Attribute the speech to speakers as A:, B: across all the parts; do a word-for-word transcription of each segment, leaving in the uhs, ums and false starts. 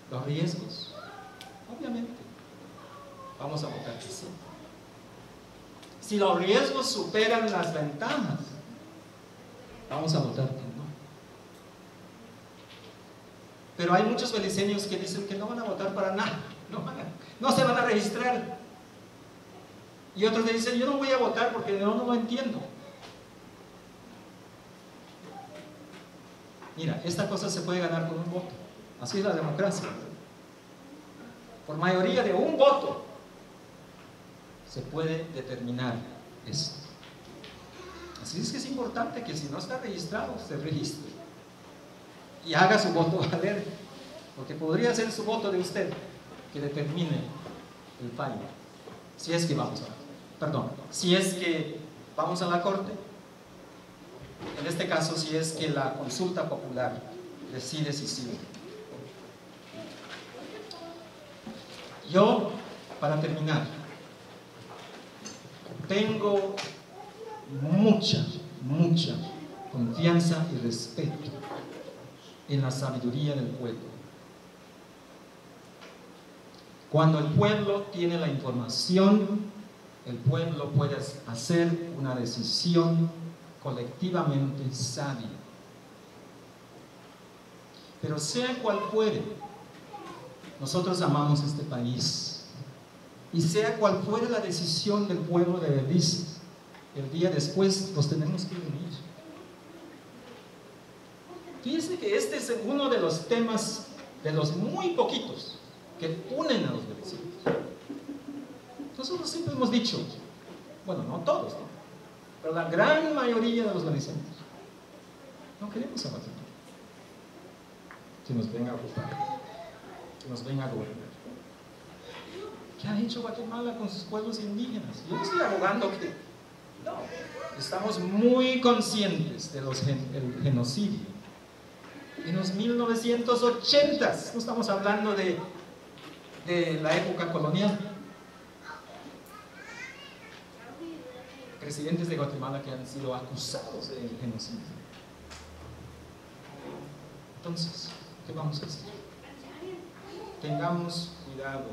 A: los riesgos. Obviamente, vamos a votar que sí. Si los riesgos superan las ventajas, vamos a votar que no. Pero hay muchos beliceños que dicen que no van a votar para nada, no, van a, no se van a registrar. Y otros le dicen, yo no voy a votar porque no, no lo entiendo. Mira, esta cosa se puede ganar con un voto. Así es la democracia. Por mayoría de un voto se puede determinar esto. Así es que es importante que si no está registrado, se registre y haga su voto valer, porque podría ser su voto de usted que determine el fallo. Si es que vamos a, perdón, si es que vamos a la corte, en este caso si es que la consulta popular decide si sigue. Yo, para terminar, tengo mucha, mucha confianza y respeto en la sabiduría del pueblo. Cuando el pueblo tiene la información, el pueblo puede hacer una decisión colectivamente sabia. Pero sea cual fuere, nosotros amamos este país. Y sea cual fuere la decisión del pueblo de Belice, el día después los tenemos que unir. Fíjense que este es uno de los temas, de los muy poquitos, que unen a los beliceños. Nosotros siempre hemos dicho, bueno, no todos, ¿no? Pero la gran mayoría de los beliceños no queremos a Guatemala que nos venga a ocupar, que nos venga a gobernar. ¿Qué ha hecho Guatemala con sus pueblos indígenas? Yo no estoy abogando que no, estamos muy conscientes de los gen, el genocidio en los mil novecientos ochentas, no estamos hablando de, de la época colonial. Presidentes de Guatemala que han sido acusados de genocidio. Entonces, ¿qué vamos a hacer? Tengamos cuidado.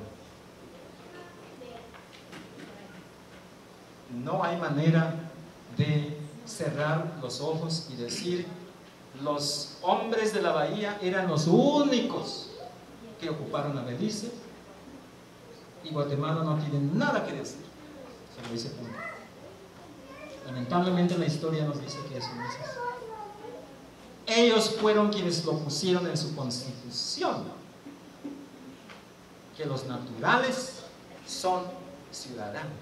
A: No hay manera de cerrar los ojos y decir los hombres de la bahía eran los únicos que ocuparon a Belice y Guatemala no tiene nada que decir sobre ese punto. Lamentablemente la historia nos dice que eso no es así. Ellos fueron quienes lo pusieron en su constitución, que los naturales son ciudadanos.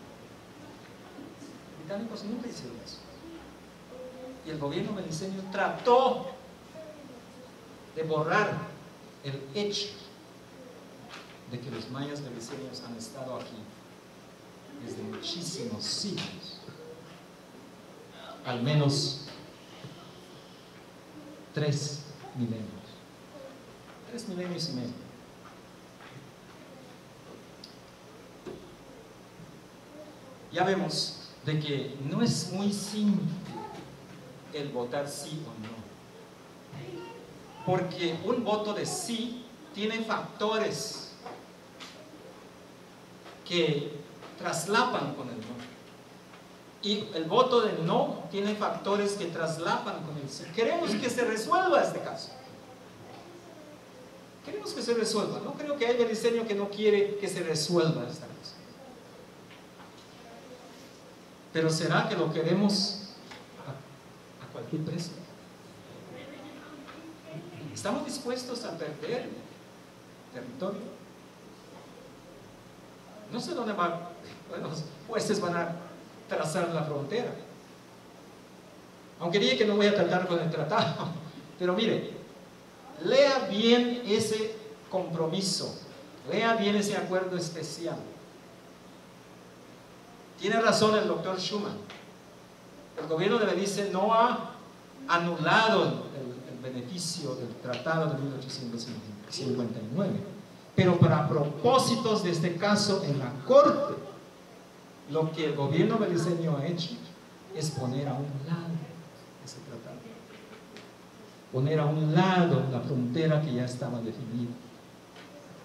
A: Los británicos nunca hicieron eso. Y el gobierno beliceño trató de borrar el hecho de que los mayas beliceños han estado aquí desde muchísimos siglos, al menos tres milenios, tres milenios y medio. Ya vemos de que no es muy simple el votar sí o no, porque un voto de sí tiene factores que traslapan con el no, y el voto de no tiene factores que traslapan con el sí. Queremos que se resuelva este caso, queremos que se resuelva. No creo que haya beliceño que no quiere que se resuelva esta cosa, pero ¿será que lo queremos a, a cualquier precio? ¿Estamos dispuestos a perder territorio? No sé dónde van, bueno, los jueces van a trazar la frontera. Aunque dije que no voy a tratar con el tratado, pero mire, lea bien ese compromiso, lea bien ese acuerdo especial. Tiene razón el doctor Schuman. El gobierno de Belice no ha anulado el, el beneficio del tratado de mil ochocientos cincuenta y nueve, pero para propósitos de este caso en la corte, lo que el gobierno beliceño ha hecho es poner a un lado ese tratado, poner a un lado la frontera que ya estaba definida.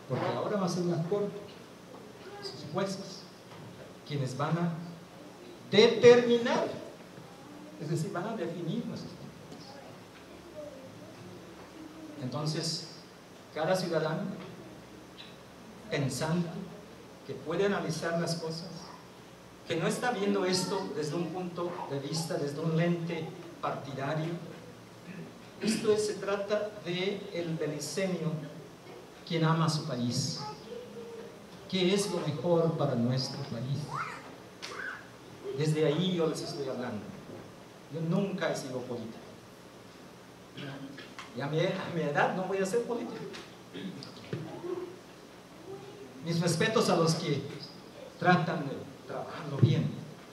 A: porque ahora va a ser una corte, sus jueces, quienes van a determinar, es decir, van a definir nuestros problemas. Entonces, cada ciudadano, pensando que puede analizar las cosas, que no está viendo esto desde un punto de vista, desde un lente partidario. Esto es, se trata de el belicenio, quien ama a su país. ¿Qué es lo mejor para nuestro país? Desde ahí yo les estoy hablando. Yo nunca he sido político. Y a mi, a mi edad no voy a ser político. Mis respetos a los que tratan de trabajarlo bien,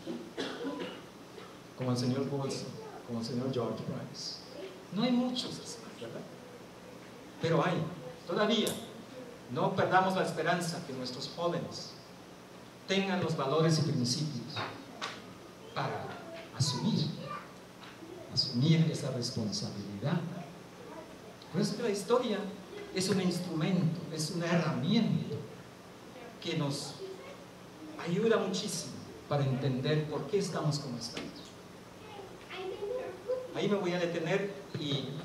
A: como el señor Bolson, como el señor George Price. No hay muchos así, ¿verdad? Pero hay, todavía. No perdamos la esperanza que nuestros jóvenes tengan los valores y principios para asumir, asumir esa responsabilidad. Por eso que la historia es un instrumento, es una herramienta que nos ayuda muchísimo para entender por qué estamos como estamos. Ahí me voy a detener y